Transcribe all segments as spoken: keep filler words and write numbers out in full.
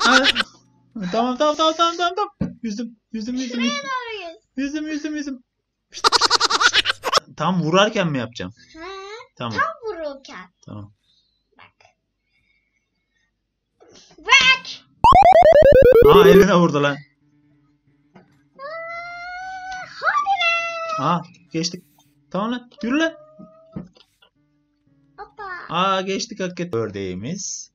Ha. Tamam tamam tamam tamam tamam. tamam. Yüzüm yüzüm yüzüm. Şuraya Yüzüm doğru yüz. yüzüm yüzüm. yüzüm. Tam vurarken mi yapacağım? Ha, Tamam. tam vururken. Tamam. Bak. Bak. Aa eline vurdu lan. Hadi be. Aa geçtik. Tamam lan. Yürü lan. Hoppa. Aa geçtik hakikaten. Ördeğimiz.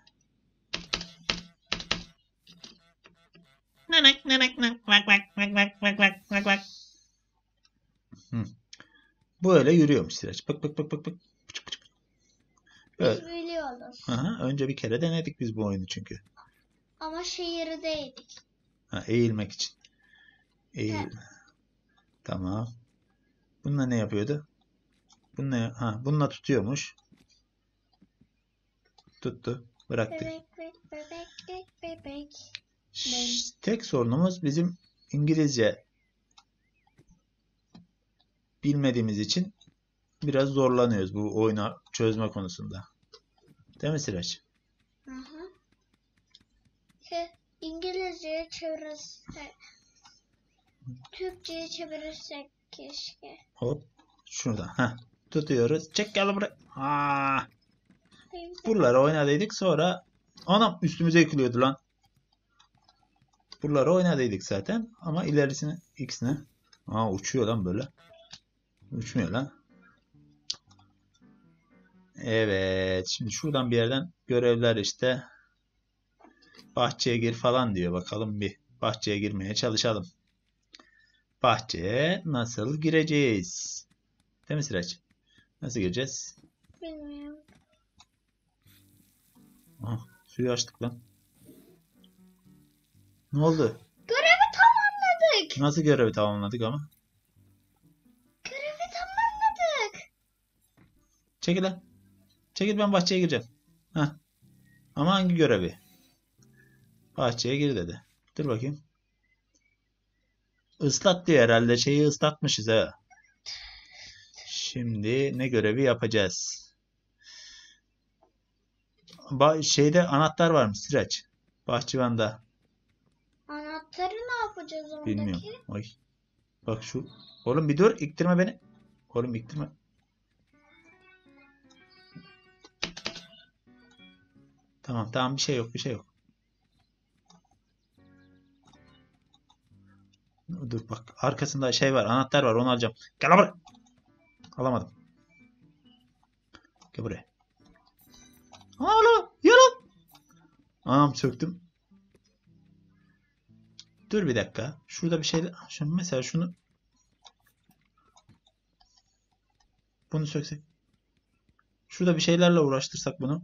Nanak nanak nak vak vak vak vak vak vak vak vak. Hı. Böyle yürüyormuş Sıraç. Bak bak bak bak bak. Pıçık pıçık. Biz Evet. biliyoruz. Aha, önce bir kere denedik biz bu oyunu çünkü. Ama şehirdeydik. Ha, eğilmek için. Eğil. Evet. Tamam. Bununla ne yapıyordu? Bununla, ha, bununla tutuyormuş. Tuttu. Bıraktık. Bebek bebek bebek bebek bebek. Şşş, tek sorunumuz bizim İngilizce bilmediğimiz için biraz zorlanıyoruz bu oyunu çözme konusunda. Değil mi Sıraç? Hı hı. Şey, İngilizce'ye çevirirsek, Türkçe'ye çevirirsek keşke. Hop. Şuradan. Heh. Tutuyoruz. Çek gel buraya. Aa. Buraları oynadıydık sonra anam üstümüze yıkılıyordu lan. Buraları oynadıydık zaten ama ilerisini ikisine. Aa uçuyor lan böyle. Uçmuyor lan. Evet. Şimdi şuradan bir yerden görevler işte. Bahçeye gir falan diyor. Bakalım bir bahçeye girmeye çalışalım. Bahçeye nasıl gireceğiz? Değil mi Sıraç? Nasıl gireceğiz? Bilmiyorum. Ah, suyu açtık lan. Ne oldu? Görevi tamamladık. Nasıl görevi tamamladık ama? Görevi tamamladık. Çekil lan. Çekil ben bahçeye gireceğim. Heh. Ama hangi görevi? Bahçeye gir dedi. Dur bakayım. Islat diyor herhalde. Şeyi ıslatmışız ha. Şimdi ne görevi yapacağız? Ba şeyde anahtar varmış Sıraç. Bahçıvanda. Anahtarı ne yapacağız ondaki? Bilmiyorum. Ay. Bak şu. Oğlum bir dur. İktirme beni. Oğlum iktirme. Tamam tamam bir şey yok bir şey yok. Dur bak arkasında şey var anahtar var onu alacağım. Gel buraya. Alamadım. Gel buraya. Aa yürü. Anam söktüm. Dur bir dakika. Şurada bir şey şunu mesela şunu bunu söksek. Şurada bir şeylerle uğraştırsak bunu.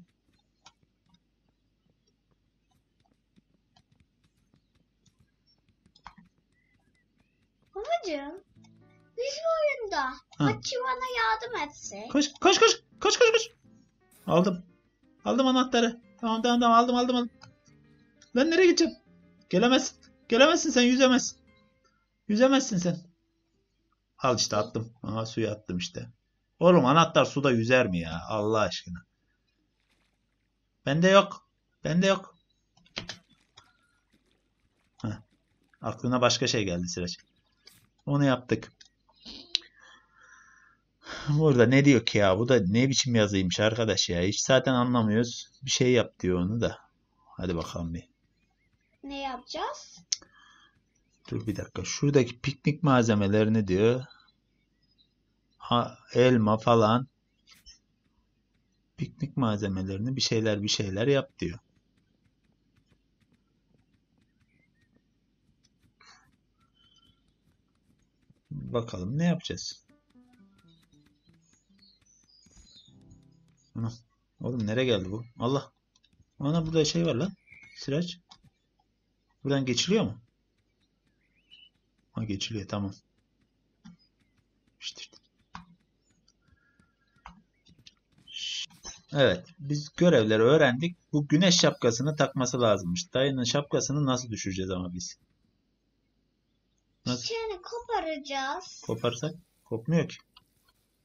Babacığım, biz bu oyunda Hatice bana yardım etse. Koş koş koş koş koş koş. Aldım. Aldım anahtarı. Tamam tamam tamam aldım aldım aldım. Lan nereye gideceğim? Gelemezsin. Gelemezsin sen yüzemezsin. Yüzemezsin sen. Al işte attım. Aha suya attım işte. Oğlum anahtar suda yüzer mi ya? Allah aşkına. Bende yok. Bende yok. Heh. Aklına başka şey geldi Sıraç. Onu yaptık. Burada ne diyor ki ya? Bu da ne biçim yazıymış arkadaş ya. Hiç zaten anlamıyoruz. Bir şey yap diyor onu da. Hadi bakalım bir. Ne yapacağız? Dur bir dakika. Şuradaki piknik malzemelerini diyor. Ha, elma falan. Piknik malzemelerini bir şeyler bir şeyler yap diyor. Bakalım ne yapacağız? Ana. Oğlum nereye geldi bu? Allah. Ana burada şey var lan. Sıraç. Buradan geçiliyor mu? Ha geçiliyor tamam. İşte, işte. Evet. Biz görevleri öğrendik. Bu güneş şapkasını takması lazımmış. Dayının şapkasını nasıl düşüreceğiz ama biz? Nasıl? Çiçeğini koparacağız. Koparsak? Kopmuyor ki.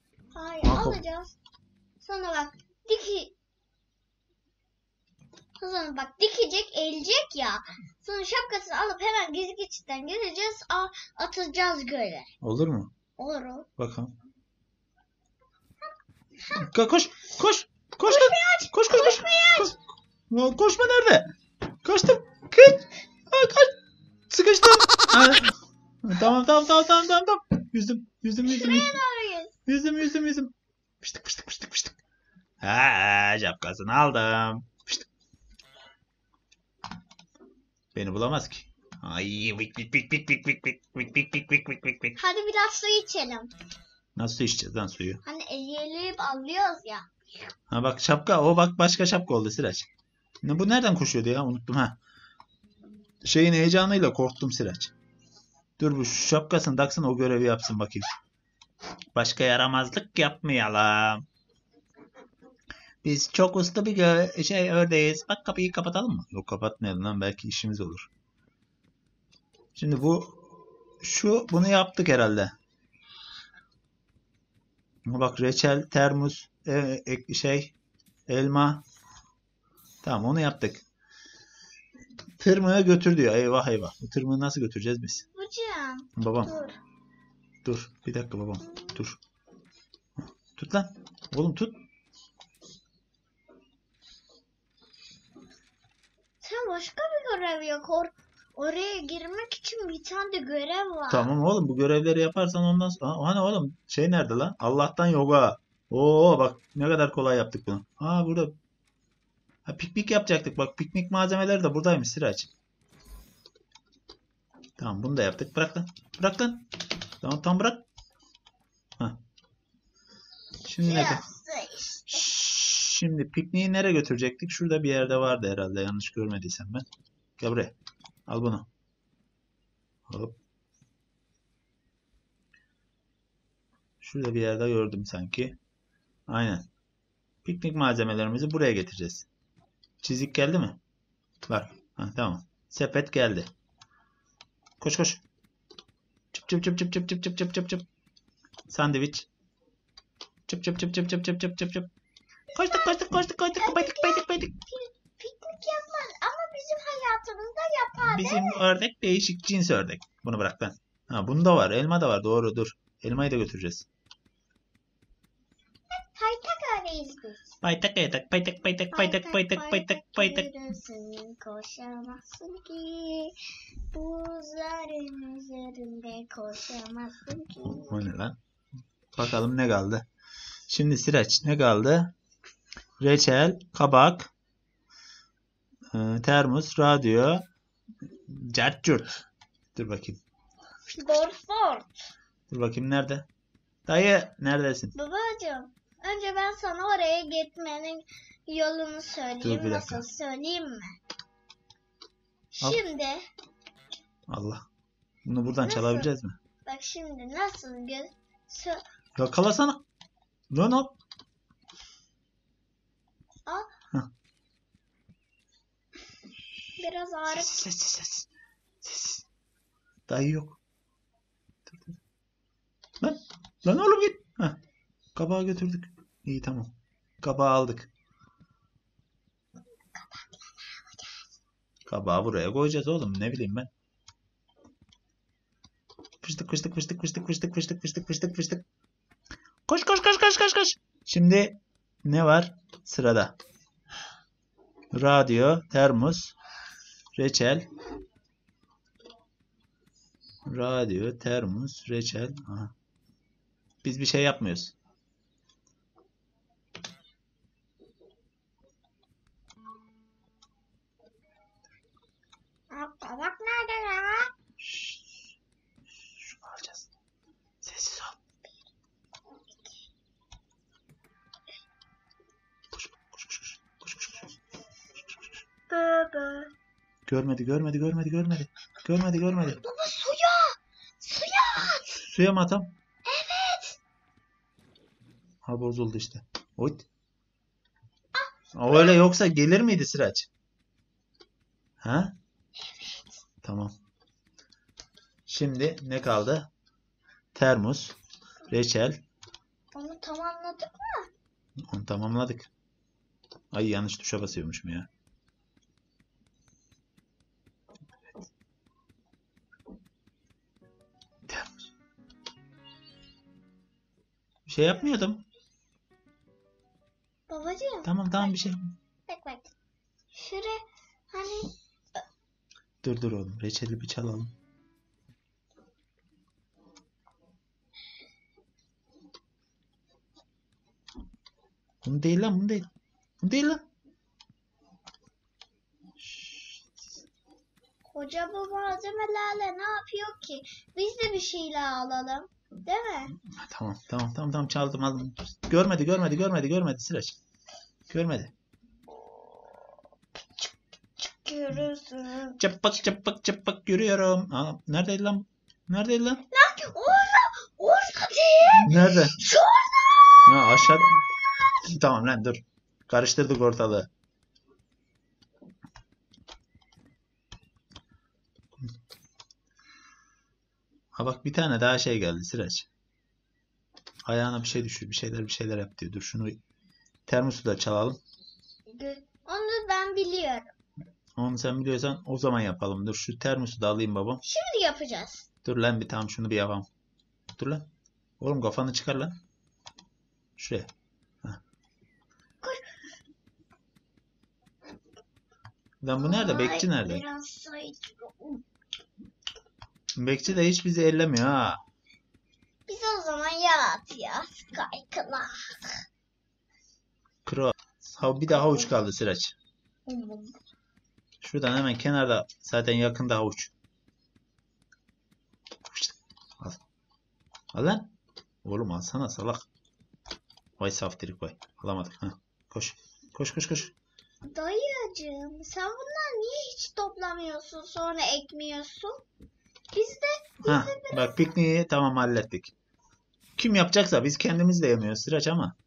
Hayır Aa, kop- alacağız. Sonra bak diki. O sonra bak dikecek, eğilecek ya. Sonra şapkasını alıp hemen gizli geçitten gireceğiz. A atacağız göle. Olur mu? Olur o. Bakalım. Ko- Koş, koş, koş lan. Koş, koş, koş. Koş. Ko- Koşma nerede? Kaçtım. Kaç. Ha, kaç. Sıkıştım. Ha. Tamam, tamam, tamam, tamam, tamam, tamam. Yüzdüm, yüzdüm, yüzdüm. Yüzdüm, Arayız. yüzdüm, yüzdüm. yüzdüm. Pıştık, pıştık, pıştık, pıştık. Ha, şapkasını aldım. Pıştık. Beni bulamaz ki. Ay vik vik vik vik vik vik vik vik vik vik vik vik vik vik. Hadi biraz su içelim. Nasıl içeceğiz lan suyu? Hani eleyip alıyoruz ya. Ha bak şapka, o bak başka şapka oldu Sıraç. Ne bu nereden koşuyordu ya? Unuttum ha. Şeyin heyecanıyla korktum Sıraç. Dur bu şapkasını taksın, o görevi yapsın bakayım. Başka yaramazlık yapmayalım. Biz çok uslu bir gö- şey ördeğiz. Bak kapıyı kapatalım mı? Yok kapatmayalım lan, belki işimiz olur. Şimdi bu şu bunu yaptık herhalde. Bak reçel, termos, e, e, şey, elma. Tamam onu yaptık. Tırmığı götür diyor. Eyvah eyvah. Bu tırmığı nasıl götüreceğiz biz? Hocam Babam. dur. Dur. Bir dakika babam. Dur. Tut lan. Oğlum tut. Sen başka bir görev yok. Or oraya girmek için bir tane de görev var. Tamam oğlum, bu görevleri yaparsan ondan sonra. Aa, hani oğlum şey nerede lan? Allah'tan yoga. Oo bak ne kadar kolay yaptık bunu. Aa burada. Ha, piknik yapacaktık. Bak piknik malzemeleri de buradaymış Sıraç. Tamam bunu da yaptık. Bırak lan. Bırak lan. Tamam tam bırak. Ha. Şimdi ne? Biraz da işte. Şimdi pikniği nereye götürecektik? Şurada bir yerde vardı herhalde. Yanlış görmediysem ben. Gel buraya. Al bunu. Hop. Şurada bir yerde gördüm sanki. Aynen. Piknik malzemelerimizi buraya getireceğiz. Çizik geldi mi? Var. Ha, tamam. Sepet geldi. Koş koş. Çıp çıp çıp çıp çıp çıp çıp çıp çıp çıp. Sandviç. Çıp çıp çıp çıp çıp çıp çıp çıp çıp. Koştuk koştuk koştuk koştuk. Baytık baytık baytık. Piknik yapmaz ama bizim hayatımızda yapar. Bizim ördek değişik cins ördek. Bunu bırak lan. Ha bunda var. Elma da var. Doğru dur. Elmayı da götüreceğiz. Haytak öyleyiz biz. Baytak baytak baytak baytak baytak baytak baytak baytak. yürürsün, koşamazsın ki. Buzların üzerinde koşamazsın ki. O ne lan? Bakalım ne kaldı. Şimdi Sıraç ne kaldı? Reçel, kabak, e, termos, radyo, cart curt. Dur bakayım. Borç borç. Dur bakayım nerede? Dayı neredesin? Babacığım, önce ben sana oraya gitmenin yolunu Dur, söyleyeyim. bir dakika. Nasıl söyleyeyim mi? Al. Şimdi, Allah. Bunu buradan Nasıl? çalabileceğiz mi? bak şimdi nasıl gö sö Yakalasana. Lan al. Al. Heh. Biraz ağrı. Ses ses ses. Ses. Dayı yok. Dur, dur. Lan. Lan oğlum git. Heh. Kabağı götürdük. İyi tamam. Kabağı aldık. Kabağı buraya koyacağız oğlum. Ne bileyim ben. Fıştık fıştık fıştık fıştık fıştık fıştık fıştık fıştık fıştık. Koş koş koş koş koş koş. Şimdi ne var sırada? Radyo, termos, reçel. Radyo, termos, reçel. Aha. Biz bir şey yapmıyoruz. Bak nerede ya? Şşş. Şunu alacağız. Sessiz ol. Koş koş koş koş. Koş koş koş. Baba. Görmedi, görmedi, görmedi, görmedi. Görmedi, görmedi. Baba suya. Suya. Suya mı atam? Evet. Ha bozuldu işte. Oy. O öyle yoksa gelir miydi Sıraç? Ha? Evet. Tamam. Şimdi ne kaldı? Termos, reçel. Onu tamamladık. Onu tamamladık. Ay yanlış tuşa basıyormuşum ya. Şey yapmıyordum. Babacığım. Tamam tamam bir şey. Bak bak. Şuraya hani Dur dur oğlum. Reçeli bir çalalım. Bunu değil lan bunu değil. Bunu değil lan. koca bu malzemelerle ne yapıyor ki? Biz de bir şeyler alalım. Değil mi? Tamam tamam tamam tamam çaldım aldım. Görmedi görmedi görmedi görmedi Sıraç. Görmedi. Görürsün. Çapak çapak çapak görüyorum. Aa, neredeydi lan? Neredeydi lan? Lan orada. Orada değil. Nerede? Şurada. Ha aşağıda. Tamam lan dur. Karıştırdık ortalığı. Ha bak bir tane daha şey geldi Sıraç. Ayağına bir şey düşüyor. Bir şeyler bir şeyler yap diyor. Dur şunu termosu da çalalım. Onu ben biliyorum. Onu sen biliyorsan o zaman yapalım. Dur şu termosu da alayım babam. Şimdi yapacağız. Dur lan bir tamam şunu bir yapalım. Dur lan. Oğlum kafanı çıkar lan. Şuraya. Heh. Lan bu nerede? Bekçi Ay, nerede? biraz sayıyorum. Bekçi de hiç bizi ellemiyor ha. Biz o zaman yaratıyoruz. Kaykılar. Kro. Ha, bir de havuç kaldı Sıraç. Şuradan hemen kenarda zaten yakında havuç. Al. Al lan. Oğlum alsana salak. Vay saftirik vay. Alamadık. Heh. Koş. Koş koş koş. Dayıcığım sen bunları niye hiç toplamıyorsun sonra ekmiyorsun? Biz de Ha, bak pikniği tamam hallettik. Kim yapacaksa biz kendimiz de yemiyoruz Sıraç ama.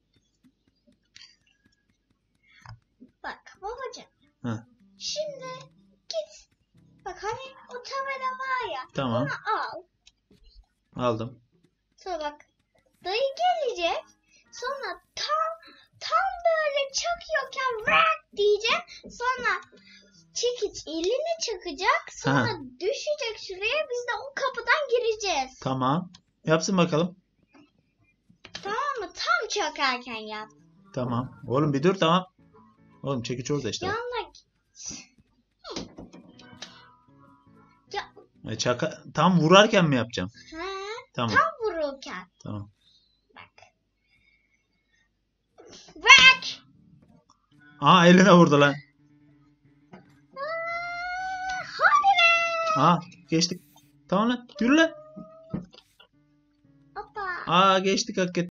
bak babacığım. Ha, Şimdi git. Bak hani o tabela var ya. tamam. Onu al. Aldım. Sonra bak dayı gelecek. Sonra tam tam böyle çakıyorken bırak diyecek. Sonra çekiç elini çakacak. Sonra Ha. düşecek şuraya. Biz de o kapıdan gireceğiz. Tamam. Yapsın bakalım. Tamam mı? Tam çakarken yap. Tamam. Oğlum bir dur tamam. Oğlum çekiç orada işte. Yanına git. Ya, E, çaka tam vurarken mi yapacağım? ha, Tamam. tam vururken. Tamam. Bak. Bırak. Aa eline vurdu lan. Aa, hadi be. Aa geçtik. Tamam lan. Yürü lan. Hoppa. Aa geçtik hakikaten.